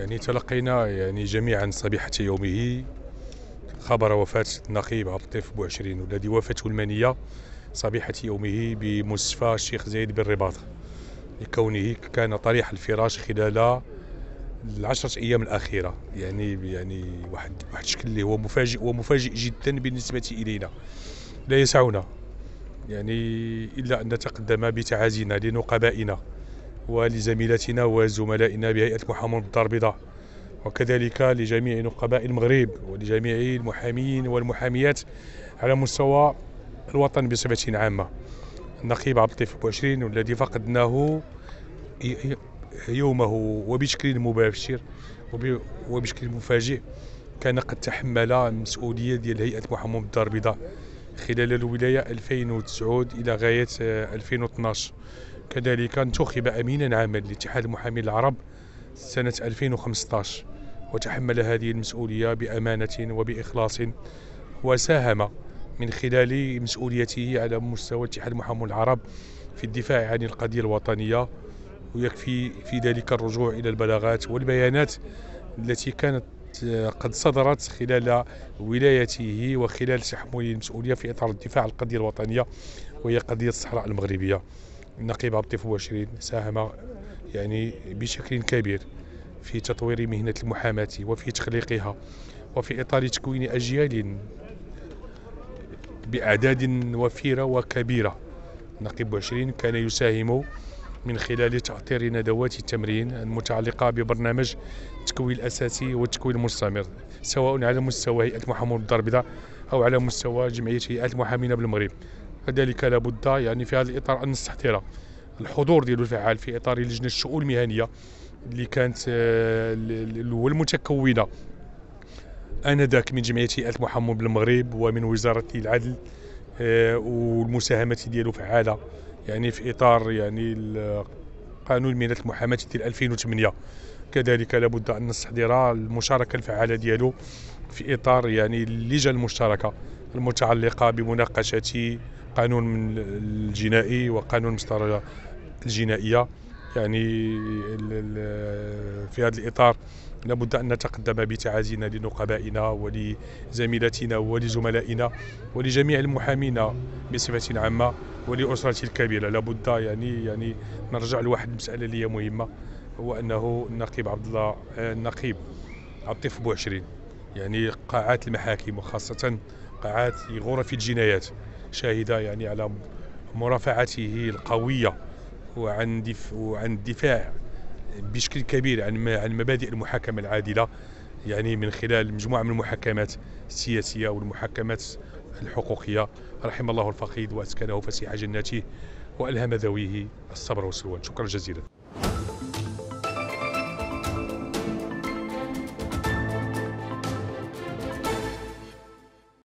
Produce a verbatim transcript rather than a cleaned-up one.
يعني تلقينا يعني جميعا صبيحة يومه خبر وفاة النقيب عبد اللطيف بوعشرين، والذي وافته المنية صبيحة يومه بمستشفى الشيخ زايد بالرباط، لكونه كان طريح الفراش خلال العشرة أيام الأخيرة. يعني يعني واحد واحد الشكل اللي هو مفاجئ ومفاجئ جدا بالنسبة إلينا. لا يسعنا يعني إلا أن نتقدم بتعازينا لنقبائنا ولزميلاتنا وزملائنا بهيئة المحامون بالدار البيضاء، وكذلك لجميع نقباء المغرب ولجميع المحامين والمحاميات على مستوى الوطن بصفة عامة. النقيب عبد اللطيف بوعشرين والذي فقدناه يومه وبشكل مباشر وبشكل مفاجئ، كان قد تحمل المسؤولية ديال هيئة المحامون بالدار البيضاء خلال الولاية ألفين وتسعة إلى غاية ألفين واثناش. كذلك انتخب أمينا عاما لاتحاد المحامين العرب سنة ألفين وخمسطاش، وتحمل هذه المسؤولية بأمانة وبإخلاص، وساهم من خلال مسؤوليته على مستوى اتحاد المحامين العرب في الدفاع عن القضية الوطنية. ويكفي في ذلك الرجوع إلى البلاغات والبيانات التي كانت قد صدرت خلال ولايته وخلال تحمل المسؤولية في إطار الدفاع عن القضية الوطنية، وهي قضية الصحراء المغربية. النقيب عبد اللطيف بوعشرين ساهم يعني بشكل كبير في تطوير مهنة المحاماة وفي تخليقها، وفي إطار تكوين أجيال بأعداد وفيرة وكبيرة. النقيب بوعشرين كان يساهم من خلال تأطير ندوات التمرين المتعلقة ببرنامج التكوين الأساسي والتكوين المستمر، سواء على مستوى هيئة المحامون بالدار البيضاء أو على مستوى جمعية هيئات المحامين بالمغرب. كذلك لابد يعني في هذا الإطار أن نستحضر الحضور ديالو الفعال في إطار لجنة الشؤون المهنية اللي كانت والمتكونة آنذاك من جمعية هيئات المحامون بالمغرب ومن وزارة العدل، والمساهمة ديالو فعالة يعني في إطار يعني قانون مهنة المحاماة ديال ألفين وثمانية. كذلك لابد أن نستحضر المشاركة الفعالة ديالو في إطار يعني اللجان المشتركة المتعلقة بمناقشة قانون الجنائي وقانون المسطرة الجنائية. يعني في هذا الإطار لابد أن نتقدم بتعازينا لنقبائنا ولزميلاتنا ولزملائنا ولجميع المحامين بصفة عامة ولأسرة الكبيرة. لابد يعني يعني نرجع لواحد المسألة اللي هي مهمة، هو أنه النقيب عبد الله النقيب عبد اللطيف بوعشرين يعني قاعات المحاكم وخاصة قاعات غرف الجنايات شاهدة يعني على مرافعته القوية وعن دف وعن الدفاع بشكل كبير عن عن مبادئ المحاكمة العادلة، يعني من خلال مجموعة من المحاكمات السياسية والمحاكمات الحقوقية. رحم الله الفقيد وأسكنه فسيح جناته وألهم ذويه الصبر والسلوان. شكرا جزيلا.